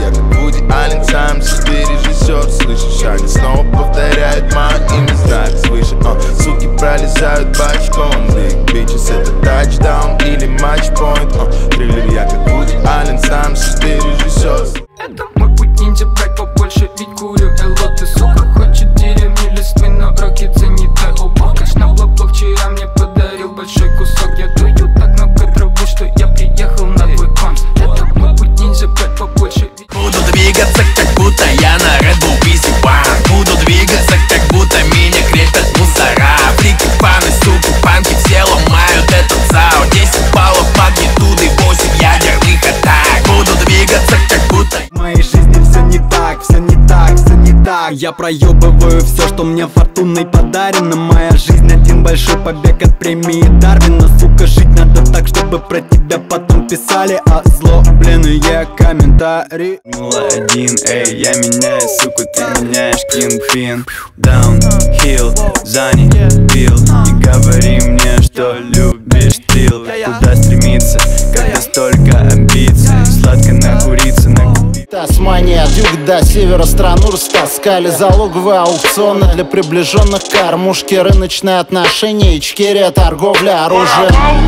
Я как Вуди Аллен, сам себе режиссер. Слышишь, они снова повторяют мое имя, знак свыше. Суки пролезают бочком. Big bitches, это тачдаун или матчпоинт. Триллер, я как Вуди Аллен, сам себе режиссер. Это мой путь ниндзя, брать побольше, ведь курю эло. Ты, сука, хочет деревни листвы, но роки ценит дай Конечно, лобо вчера мне подарил большой кусок. Я дую так много травы, что я приехал на твой конс. Это мой путь ниндзя, брать побольше. Буду двигаться, как будто я на Bumble Beezy. Буду двигаться, как будто меня крепят мусора. Фрики, паны, суки, панки, все ломают этот зал. 10 баллов магнитуды, 8 ядерных атак. Буду двигаться, как будто... В моей жизни все не так, все не так, все не так. Я проебываю все, что мне фортуной подарено. Моя жизнь один большой побег от премии Дарвина. Сука, жить надо так, чтобы про тебя потом писали озлобленные комментарии. 01, эй, я меняю, сука, ты меняешь Kingpin. Downhill, Зани, Билл. Не говори мне, что любишь тил. Куда стремиться, когда столько амбиций? Сладко накуриться, накупить. Тасмания, от юга до севера страну растаскали. Залоговые аукционы для приближенных кормушки. Рыночные отношения, Ичкерия, торговля оружием.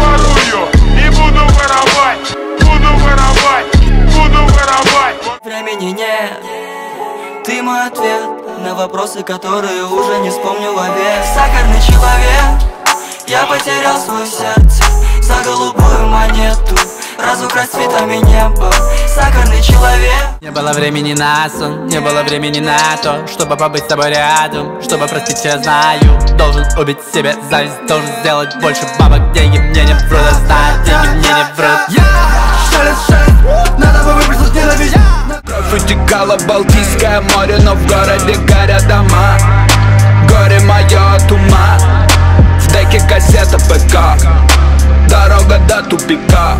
И буду воровать, буду воровать, буду воровать. Времени нет, ты мой ответ на вопросы, которые уже не вспомню вовек. Сахарный человек, я потерял свое сердце за голубую монету. Разукрась цветами неба, сахарный человек. Не было времени на сон, не было времени на то, чтобы побыть с тобой рядом, чтобы простить, я знаю. Должен убить себе зависть, должен сделать больше бабок. Деньги мне не врут, а знаю, деньги мне не врут. Надо бы выбросить ненависть. Кровь утекала в Балтийское море, но в городе горят дома. Горе мое от ума, в деке кассета ПК. Дорога до тупика,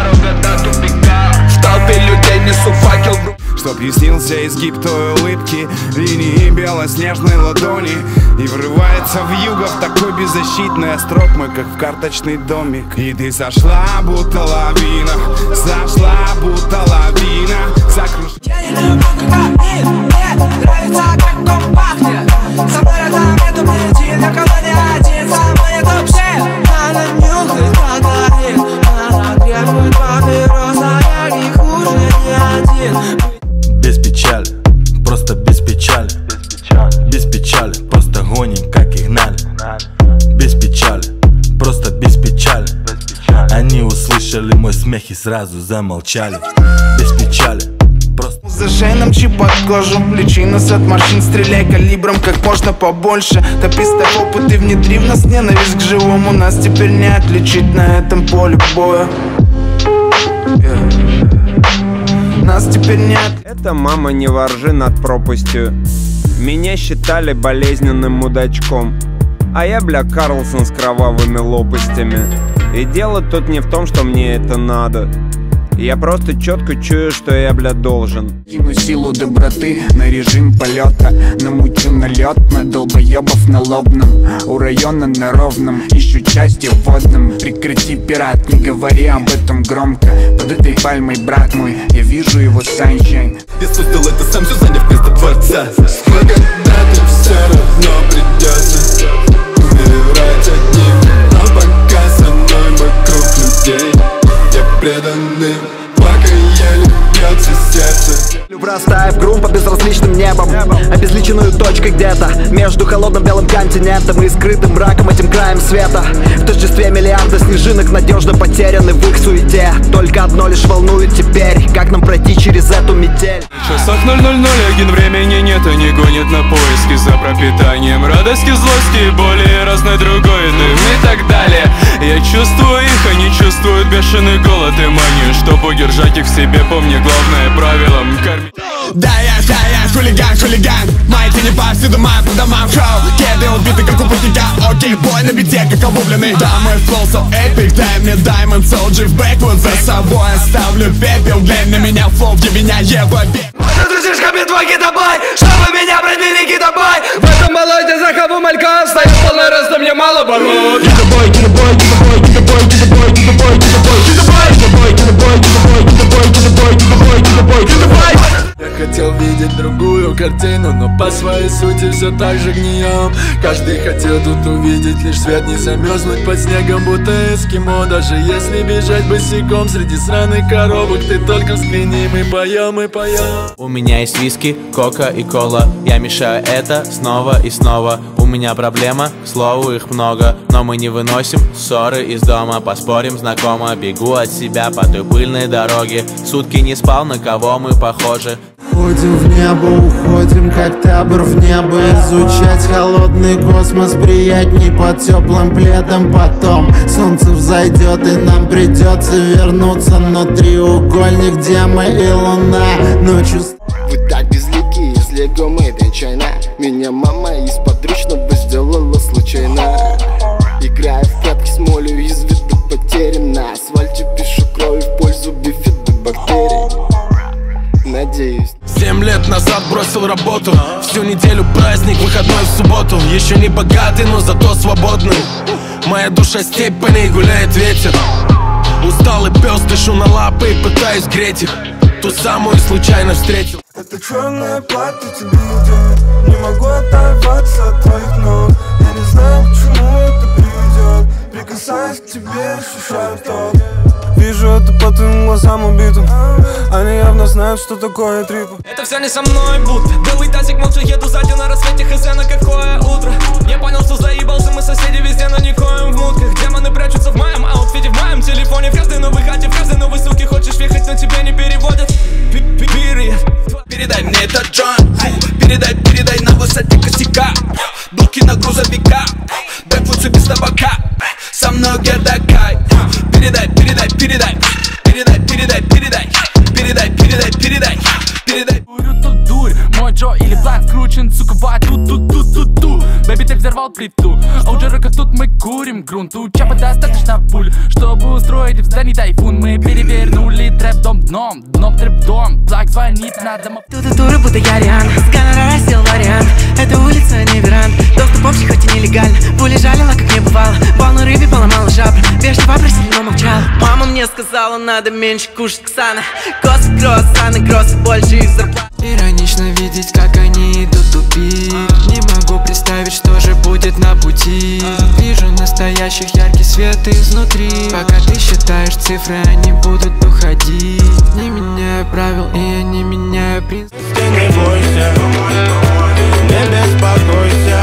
в толпе людей несу факел в руке. Чтоб яснился изгиб той улыбки, линии белоснежной ладони. И врывается в юго в такой беззащитный острог мой, как в карточный домик. И ты сошла, будто лавина, сошла, будто лавина. Я не люблю кокаин, мне нравится, как он пахнет. Со мной рядом нету мне один, я кого не один, со мной нету пшен. Она нюхает кокаин, она требует папироса, я не хуже ни один. Без печали, просто без печали. Без печали, просто гоним, как и гнали. Без печали, просто без печали. Они услышали мой смех и сразу замолчали. Без печали, просто... Зажей нам чип под кожу, лечи нас от морщин, стреляй калибром как можно побольше. Топи ставь опыт и внедри в нас ненависть к живому. Нас теперь не отличить на этом поле боя. Нас теперь нет. Это мама, не воржи над пропастью. Меня считали болезненным мудачком, а я, бля, Карлсон с кровавыми лопастями. И дело тут не в том, что мне это надо. Я просто четко чую, что я, бля, должен. Кину силу доброты на режим полета. Намучу налет на долбоебов на лобном. У района на ровном, ищу части в водном. Прекрати, пират, не говори об этом громко. Под этой пальмой, брат мой, я вижу его саншайн. Я создал это сам, все заняв место творца. Когда-то все равно придется умирать одним, но пока со мной вокруг людей я преданный, пока еле бьется сердце. Простая в грунт по безразличным небом, обезличенную точкой где-то между холодным белым континентом и скрытым мраком этим краем света. В тождестве миллиарда снежинок надежно потеряны в их суете. Только одно лишь волнует теперь, как нам пройти через эту метель. В часах 0:01 времени нет, они гонят на поиски за пропитанием радости, злости, боли и разной другой дым и так далее. Я чувствую их, они чувствуют бешеный голод и манию. Чтобы удержать их в себе, помни главное правило — кормить. Да, я хулиган. Мои тени повсюду, мои по домам шоу. Кеды убиты, как у путника. Окей, бой на бите, как обугленный. Да, мой флоу so epic, дай мне diamond, soldier в backward. За собой оставлю пепел, глянь на меня, флоу, где меня ебать. Дружишь, ко мне твой гитобой, чтобы меня пробили гитобой. В этом болоте за хаву малька стоит полный рост, но мне мало болот. Гитобой. картину, но по своей сути все так же гнием. Каждый хотел тут увидеть лишь свет, не замерзнуть под снегом, будто эскимо. Даже если бежать босиком среди сраных коробок, ты только взгляни, мы поем, мы поем. У меня есть виски, кока и кола. Я мешаю это снова и снова. У меня проблема, к слову, их много. Но мы не выносим ссоры из дома. Поспорим знакомо, бегу от себя по той пыльной дороге. Сутки не спал, на кого мы похожи. Уходим в небо, уходим как табор в небо. Изучать холодный космос приятней под теплым пледом. Потом солнце взойдет и нам придется вернуться. Но треугольник, где мы и луна ночью. Вы так безликие, из лего made in China. Меня мама из подручного сделала случайно. Играя в прятки с молью, из виду потерян. На асфальте пишу кровью в пользу бифида бактерий. Надеюсь. 7 лет назад бросил работу. Всю неделю праздник, выходной в субботу. Еще не богатый, но зато свободный. Моя душа степь, по ней гуляет ветер. Усталый пес, дышу на лапы и пытаюсь греть их. Ту самую случайно встретил. Это черное платье тебе идет. Не могу оторваться от твоих ног. Я не знаю, к чему это приведет. Прикасаясь к тебе, ощущаю ток. Вижу это по твоим глазам убитым. Они явно знают, что такое трип. Это все не со мной будто. Белый тазик, молча еду сзади на рассвете. Хз на какое утро. Я понял, что заебался, мы соседи везде, но никоим в мутках. Демоны прячутся в моем аутфите, в моем телефоне. В каждой новой хате, в каждой новой суке. Хочешь въехать, но тебя не переводят. Передай мне этот джойнт. Передай на высоте косяка. Дулки на грузовика. Бэкфутсы без табака. Со мной гердакай. Передай. Курю тут дурь, мой Джо или Блайнд вкручен, сука, бай, ту-ту-ту-ту-ту. Бэби, ты взорвал плиту, а у Джерека тут мы курим грунт. У Чапа достаточно пуль, чтобы устроить в здании тайфун. Мы перевернули трэп-дом дном, трэп-дом. Блэк звонит на домов. Ту-ту-туры, будто я Риан, с Гонора раздел вариант. Это улица, не веранд, доступ общий, хоть и нелегально. Пули жалила, как не бывало, полный рыбе поломала жабры. Вежливо просили, но молчала. Мама мне сказала, надо меньше кушать Ксана. Косы, круассаны, кроссы, больше их зарплат. Иронично видеть, как они идут в тупик. Не могу представить, что же будет на пути. Вижу настоящих яркий свет изнутри. Пока ты считаешь цифры, они будут уходить. Не меняю правил, и я не меняю принцип. Ты не бойся, не беспокойся.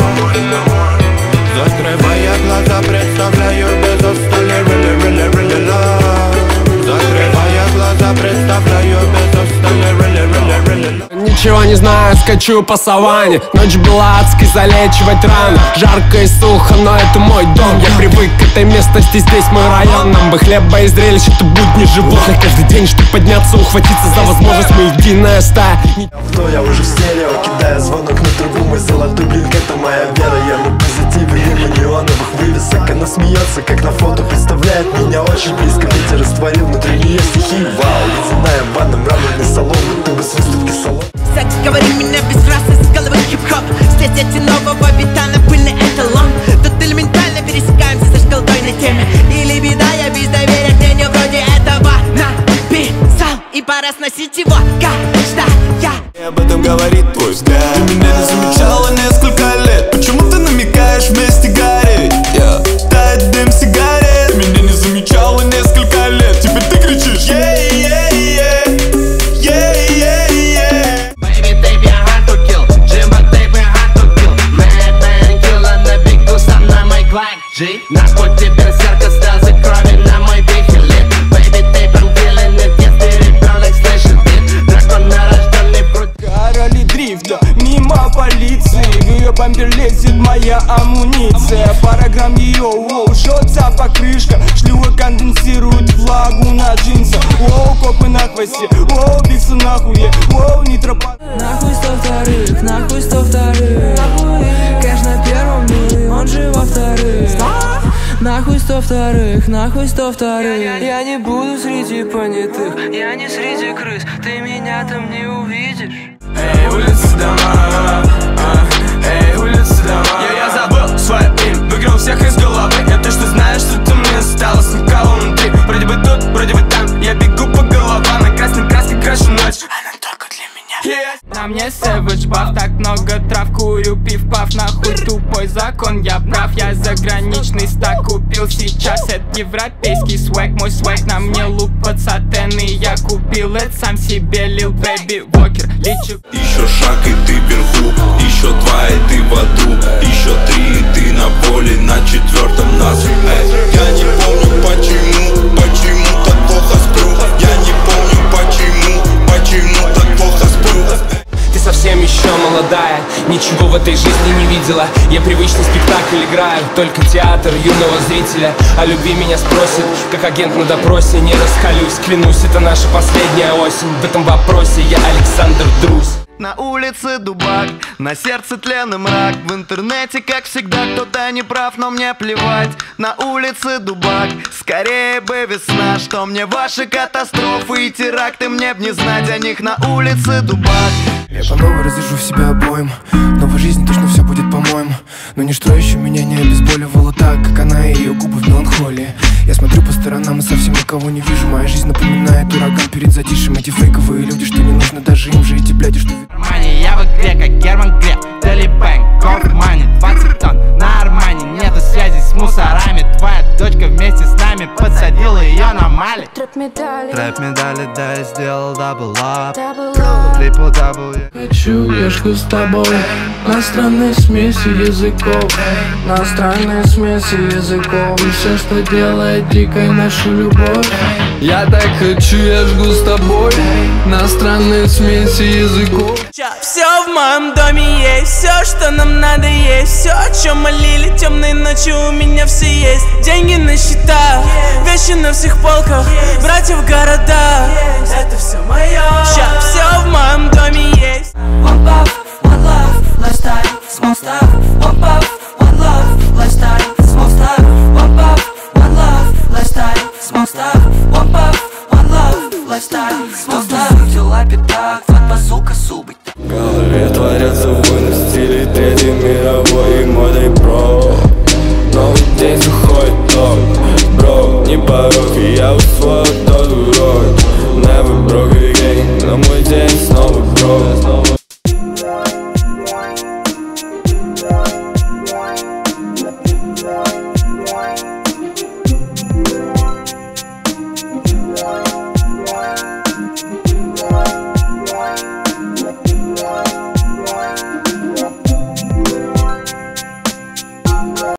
Закрывая глаза, представляю без остальных really, really, really love. Закрывая глаза, представляю без остальных really, really, really love. Ничего не знаю, скачу по саванне. Ночь была адской, залечивать раны. Жарко и сухо, но это мой дом. Я привык к этой местности, здесь мой район. Нам бы хлеба и зрелищ, это будни животных. Каждый день, чтобы подняться, ухватиться за возможность. Мы единая стая. Но я уже в стерео, кидая звонок на трубу. Мой золотой блин, это моя вера. Я на позитиве, мимо неоновых вывесок. Она смеется, как на фото, представляет меня очень близко. Ветер растворил внутри нее стихи. Вау, ледяная ванна, мраморный салон, будто бы с выставки салон. Говори меня без фразы, с головы хип-хоп. Здесь эти нового бита на пыльный эталон. Тут элементально пересекаемся со шкалдой на теме. Или беда, я без доверия к мнению вроде этого написал. И пора сносить его, каждая. И об этом говорит твой взгляд. Ты меня не замечала несколько лет. Почему ты намекаешь вместе гореть? Тает дым сигарет. Ты меня не замечала несколько лет. Теперь ты кричишь Baby, tape, я hard to kill. Jeembo, tape, я hard to kill. Madman, killer, на бегу со мной мой клак G. На пути берсерка, слезы крови на мой бифилет. Baby, tape, I'm killing it. Если ребенок слышит бит, дракон нарожденный брут. Короли дрифта, мимо полиции. В ее бампер лезет моя амуниция. Параграмм ее, воу, жжется покрышка. Шлюха конденсирует влагу на джинсах. Воу, копы на хвосте, воу, биксы на хуе, воу, нитропат. Нахуй 102-х, нахуй 102-х. Кэш на первом, ну и он же во вторых. Нахуй 102-х, нахуй 102-х. Я не буду среди понятых, я не среди крыс. Ты меня там не увидишь. Эй, улицы, дома, эй, улицы, дома. Я забыл свое имя, выиграл всех из головы. Я точно знаю, что ты мне осталось на кого внутри. Вроде бы тут, вроде бы там. Я бегу по головам, на красной краске крашу ночь. Она только для меня. На мне сэвидж, баф много трав, курю пив-пав, нахуй тупой закон, я прав. Я заграничный стак купил сейчас, это европейский свэг. Мой свэг на мне лупат сатены, я купил это сам себе, лил бэби вокер. Еще шаг и ты вверху, еще два и ты в аду, еще три и ты на поле, на четвертом нас. Я не помню почему так плохо сплю. Я не помню почему так плохо сплю. Ты совсем еще молодая, ничего в этой жизни не видела. Я привычный спектакль играю, только театр юного зрителя. О любви меня спросят, как агент на допросе. Не раскалюсь, клянусь, это наша последняя осень. В этом вопросе я Александр Друзь. На улице дубак, на сердце тлен и мрак. В интернете, как всегда, кто-то не прав, но мне плевать. На улице дубак, скорее бы весна. Что мне ваши катастрофы и теракты, мне б не знать о них. На улице дубак. Я по новой разрежу в себя обоим. В новой жизни точно все будет по-моему. Но ничто еще меня не обезболивало так, как она и ее губы в меланхолии. Я смотрю по сторонам и совсем никого не вижу. Моя жизнь напоминает ураган перед затишьем. Эти фейковые люди, что не нужно даже им же, эти бляди, что... Я в игре, как Герман Греф, Телебэнк, Гофмани, 20 тонн на Армани. Нету связи с мусорами. Твоя дочка вместе с нами подсадила ее на Мали. Трэп медали, да, я сделал дабл-ап, трипл-дабл. Хочу ешку с тобой на странной смеси языков, на странной смеси языков. И все, что делает дикой нашу любовь. Я так хочу ешку с тобой на странной смеси языков. Все в моем доме есть, все, что нам надо есть. Все, о чем молили темной ночью, у меня все есть. Деньги на счетах, вещи на всех полках, братья в городах. Это все мое. Все в моем доме есть. One love, lifestyle, small stuff. One